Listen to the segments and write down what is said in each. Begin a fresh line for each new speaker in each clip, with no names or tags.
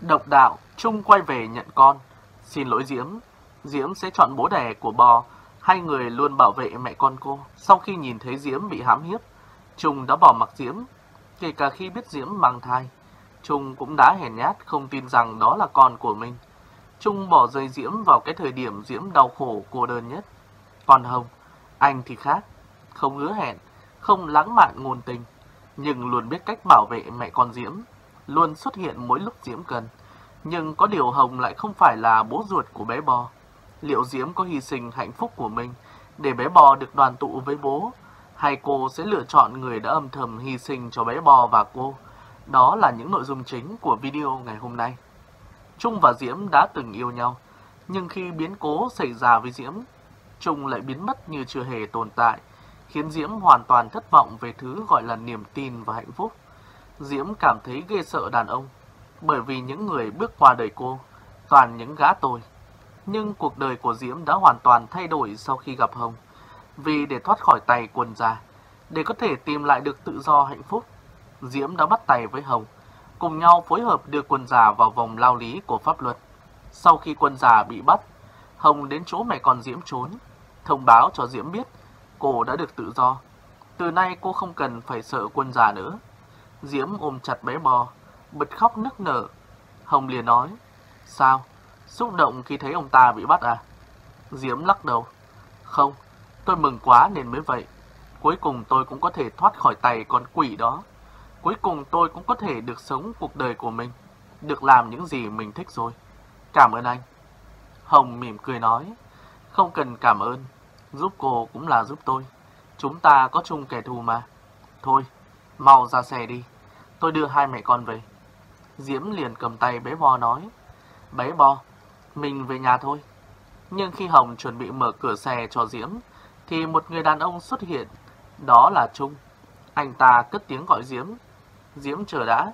Độc đạo, Trung quay về nhận con. Xin lỗi Diễm. Diễm sẽ chọn bố đẻ của bò. Hai người luôn bảo vệ mẹ con cô. Sau khi nhìn thấy Diễm bị hãm hiếp, Trung đã bỏ mặc Diễm. Kể cả khi biết Diễm mang thai, Trung cũng đã hèn nhát không tin rằng đó là con của mình. Trung bỏ rơi Diễm vào cái thời điểm Diễm đau khổ cô đơn nhất. Còn Hồng, anh thì khác. Không hứa hẹn, không lãng mạn ngôn tình, nhưng luôn biết cách bảo vệ mẹ con Diễm, luôn xuất hiện mỗi lúc Diễm cần. Nhưng có điều Hồng lại không phải là bố ruột của bé bò. Liệu Diễm có hy sinh hạnh phúc của mình để bé bò được đoàn tụ với bố, hay cô sẽ lựa chọn người đã âm thầm hy sinh cho bé bò và cô? Đó là những nội dung chính của video ngày hôm nay. Trung và Diễm đã từng yêu nhau, nhưng khi biến cố xảy ra với Diễm, Trung lại biến mất như chưa hề tồn tại, khiến Diễm hoàn toàn thất vọng về thứ gọi là niềm tin và hạnh phúc. Diễm cảm thấy ghê sợ đàn ông, bởi vì những người bước qua đời cô toàn những gã tồi. Nhưng cuộc đời của Diễm đã hoàn toàn thay đổi sau khi gặp Hồng. Vì để thoát khỏi tay quân già, để có thể tìm lại được tự do hạnh phúc, Diễm đã bắt tay với Hồng, cùng nhau phối hợp đưa quân già vào vòng lao lý của pháp luật. Sau khi quân già bị bắt, Hồng đến chỗ mẹ con Diễm trốn, thông báo cho Diễm biết cô đã được tự do. Từ nay cô không cần phải sợ quân già nữa. Diễm ôm chặt bé bò, bật khóc nức nở. Hồng liền nói, sao? Xúc động khi thấy ông ta bị bắt à? Diễm lắc đầu, không, tôi mừng quá nên mới vậy. Cuối cùng tôi cũng có thể thoát khỏi tay con quỷ đó. Cuối cùng tôi cũng có thể được sống cuộc đời của mình, được làm những gì mình thích rồi. Cảm ơn anh. Hồng mỉm cười nói, không cần cảm ơn, giúp cô cũng là giúp tôi. Chúng ta có chung kẻ thù mà. Thôi, mau ra xe đi, tôi đưa hai mẹ con về. Diễm liền cầm tay bé bò nói, bé bò, mình về nhà thôi. Nhưng khi Hồng chuẩn bị mở cửa xe cho Diễm, thì một người đàn ông xuất hiện, đó là Trung. Anh ta cất tiếng gọi Diễm. Diễm chờ đã.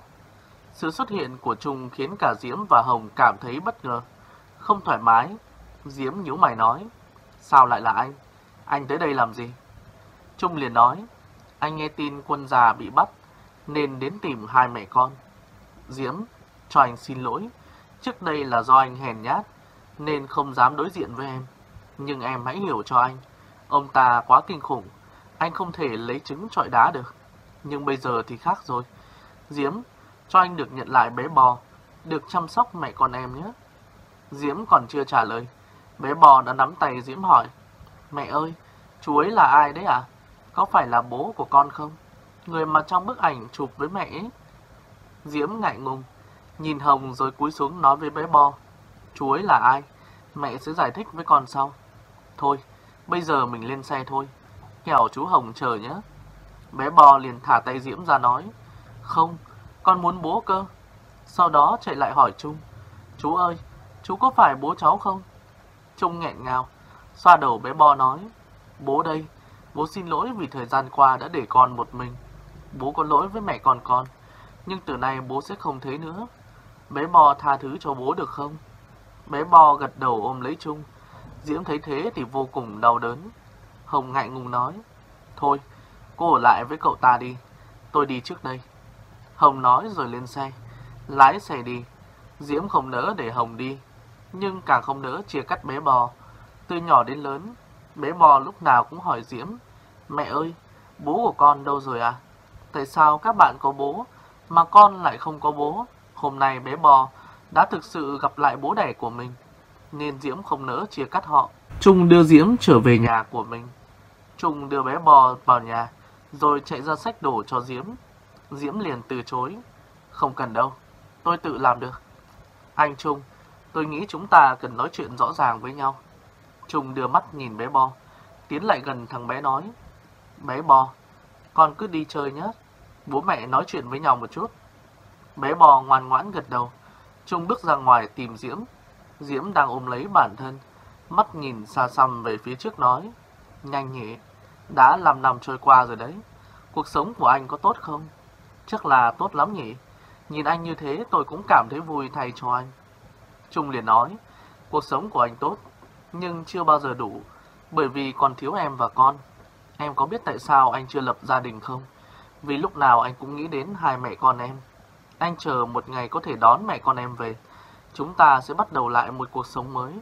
Sự xuất hiện của Trung khiến cả Diễm và Hồng cảm thấy bất ngờ, không thoải mái. Diễm nhíu mày nói, sao lại là anh? Anh tới đây làm gì? Trung liền nói, anh nghe tin quân già bị bắt nên đến tìm hai mẹ con. Diễm, cho anh xin lỗi. Trước đây là do anh hèn nhát nên không dám đối diện với em. Nhưng em hãy hiểu cho anh, ông ta quá kinh khủng, anh không thể lấy trứng trọi đá được. Nhưng bây giờ thì khác rồi. Diễm, cho anh được nhận lại bé bò, được chăm sóc mẹ con em nhé. Diễm còn chưa trả lời, bé bò đã nắm tay Diễm hỏi, mẹ ơi, chú ấy là ai đấy à? Có phải là bố của con không? Người mà trong bức ảnh chụp với mẹ ấy. Diễm ngại ngùng, nhìn Hồng rồi cúi xuống nói với bé bò, chú ấy là ai? Mẹ sẽ giải thích với con sau. Thôi, bây giờ mình lên xe thôi, kẻo chú Hồng chờ nhé. Bé bò liền thả tay Diễm ra nói, không, con muốn bố cơ. Sau đó chạy lại hỏi Trung, chú ơi, chú có phải bố cháu không? Trung nghẹn ngào, xoa đầu bé bò nói, bố đây, bố xin lỗi vì thời gian qua đã để con một mình. Bố có lỗi với mẹ con, nhưng từ nay bố sẽ không thế nữa. Bé bò tha thứ cho bố được không? Bé bò gật đầu ôm lấy Trung. Diễm thấy thế thì vô cùng đau đớn. Hồng ngại ngùng nói, thôi, cô ở lại với cậu ta đi, tôi đi trước đây. Hồng nói rồi lên xe, lái xe đi. Diễm không nỡ để Hồng đi, nhưng càng không nỡ chia cắt bé bò. Từ nhỏ đến lớn, bé bò lúc nào cũng hỏi Diễm, mẹ ơi, bố của con đâu rồi à? Tại sao các bạn có bố mà con lại không có bố? Hôm nay bé bò đã thực sự gặp lại bố đẻ của mình, nên Diễm không nỡ chia cắt họ. Trung đưa Diễm trở về nhà của mình. Trung đưa bé bò vào nhà, rồi chạy ra xách đồ cho Diễm. Diễm liền từ chối, không cần đâu, tôi tự làm được. Anh Trung, tôi nghĩ chúng ta cần nói chuyện rõ ràng với nhau. Trung đưa mắt nhìn bé bò, tiến lại gần thằng bé nói, bé bò, con cứ đi chơi nhé, bố mẹ nói chuyện với nhau một chút. Bé bò ngoan ngoãn gật đầu. Trung bước ra ngoài tìm Diễm. Diễm đang ôm lấy bản thân, mắt nhìn xa xăm về phía trước nói, nhanh nhỉ, đã 5 năm trôi qua rồi đấy. Cuộc sống của anh có tốt không? Chắc là tốt lắm nhỉ. Nhìn anh như thế tôi cũng cảm thấy vui thay cho anh. Trung liền nói, cuộc sống của anh tốt, nhưng chưa bao giờ đủ, bởi vì còn thiếu em và con. Em có biết tại sao anh chưa lập gia đình không? Vì lúc nào anh cũng nghĩ đến hai mẹ con em. Anh chờ một ngày có thể đón mẹ con em về. Chúng ta sẽ bắt đầu lại một cuộc sống mới.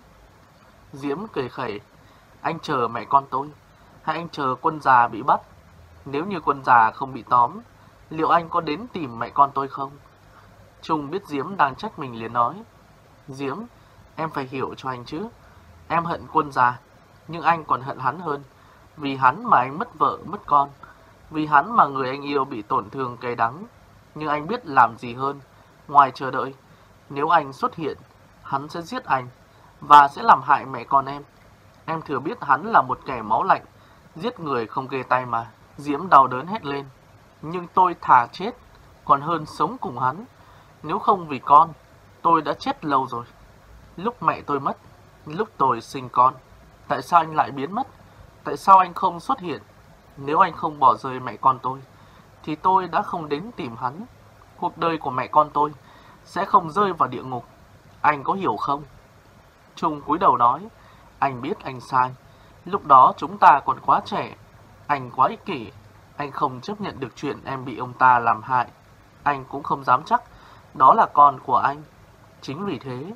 Diễm cười khẩy. Anh chờ mẹ con tôi, hay anh chờ quân già bị bắt? Nếu như quân già không bị tóm, liệu anh có đến tìm mẹ con tôi không? Trung biết Diễm đang trách mình liền nói. Diễm, em phải hiểu cho anh chứ. Em hận quân già, nhưng anh còn hận hắn hơn. Vì hắn mà anh mất vợ, mất con. Vì hắn mà người anh yêu bị tổn thương cay đắng. Nhưng anh biết làm gì hơn, ngoài chờ đợi. Nếu anh xuất hiện, hắn sẽ giết anh, và sẽ làm hại mẹ con em. Em thừa biết hắn là một kẻ máu lạnh, giết người không ghê tay mà. Diễm đau đớn hét lên. Nhưng tôi thà chết, còn hơn sống cùng hắn. Nếu không vì con, tôi đã chết lâu rồi. Lúc mẹ tôi mất, lúc tôi sinh con, tại sao anh lại biến mất? Tại sao anh không xuất hiện? Nếu anh không bỏ rơi mẹ con tôi, thì tôi đã không đến tìm hắn. Cuộc đời của mẹ con tôi sẽ không rơi vào địa ngục. Anh có hiểu không? Trung cúi đầu nói. Anh biết anh sai. Lúc đó chúng ta còn quá trẻ. Anh quá ích kỷ. Anh không chấp nhận được chuyện em bị ông ta làm hại. Anh cũng không dám chắc đó là con của anh. Chính vì thế,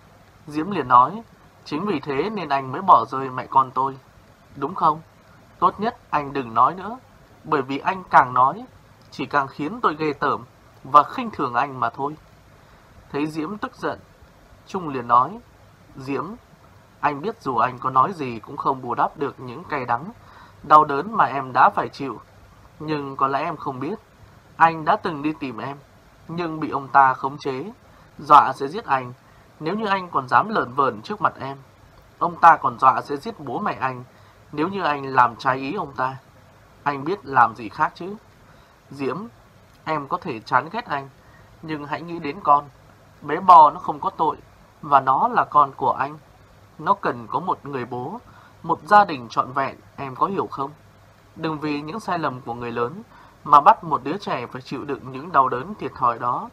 Diễm liền nói, chính vì thế nên anh mới bỏ rơi mẹ con tôi. Đúng không? Tốt nhất anh đừng nói nữa. Bởi vì anh càng nói, chỉ càng khiến tôi ghê tởm và khinh thường anh mà thôi. Thấy Diễm tức giận, Trung liền nói, Diễm, anh biết dù anh có nói gì cũng không bù đắp được những cay đắng, đau đớn mà em đã phải chịu. Nhưng có lẽ em không biết, anh đã từng đi tìm em, nhưng bị ông ta khống chế, dọa sẽ giết anh nếu như anh còn dám lởn vởn trước mặt em. Ông ta còn dọa sẽ giết bố mẹ anh nếu như anh làm trái ý ông ta. Anh biết làm gì khác chứ? Diễm, em có thể chán ghét anh, nhưng hãy nghĩ đến con. Bé bò nó không có tội, và nó là con của anh. Nó cần có một người bố, một gia đình trọn vẹn, em có hiểu không? Đừng vì những sai lầm của người lớn mà bắt một đứa trẻ phải chịu đựng những đau đớn thiệt thòi đó.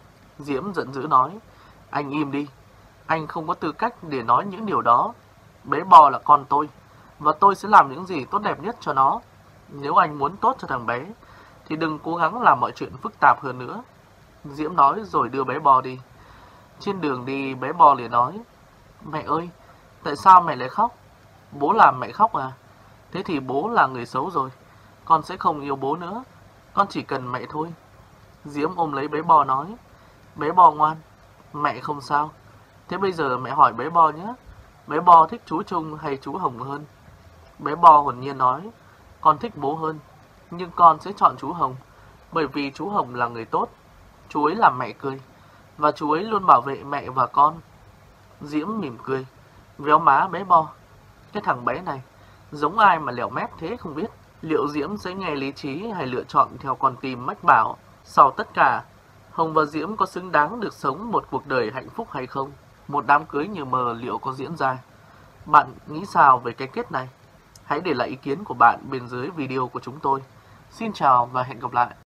Diễm giận dữ nói, anh im đi. Anh không có tư cách để nói những điều đó. Bé bò là con tôi, và tôi sẽ làm những gì tốt đẹp nhất cho nó. Nếu anh muốn tốt cho thằng bé, thì đừng cố gắng làm mọi chuyện phức tạp hơn nữa. Diễm nói rồi đưa bé bò đi. Trên đường đi, bé bò liền nói, mẹ ơi, tại sao mẹ lại khóc? Bố làm mẹ khóc à? Thế thì bố là người xấu rồi. Con sẽ không yêu bố nữa. Con chỉ cần mẹ thôi. Diễm ôm lấy bé bò nói, bé bò ngoan, mẹ không sao. Thế bây giờ mẹ hỏi bé bò nhé, bé bò thích chú Trung hay chú Hồng hơn? Bé bò hồn nhiên nói, con thích bố hơn, nhưng con sẽ chọn chú Hồng, bởi vì chú Hồng là người tốt. Chú ấy làm mẹ cười, và chú ấy luôn bảo vệ mẹ và con. Diễm mỉm cười, véo má bé bò. Cái thằng bé này, giống ai mà lẻo mép thế không biết. Liệu Diễm sẽ nghe lý trí hay lựa chọn theo con tim mách bảo? Sau tất cả, Hồng và Diễm có xứng đáng được sống một cuộc đời hạnh phúc hay không? Một đám cưới như mơ liệu có diễn ra? Bạn nghĩ sao về cái kết này? Hãy để lại ý kiến của bạn bên dưới video của chúng tôi. Xin chào và hẹn gặp lại.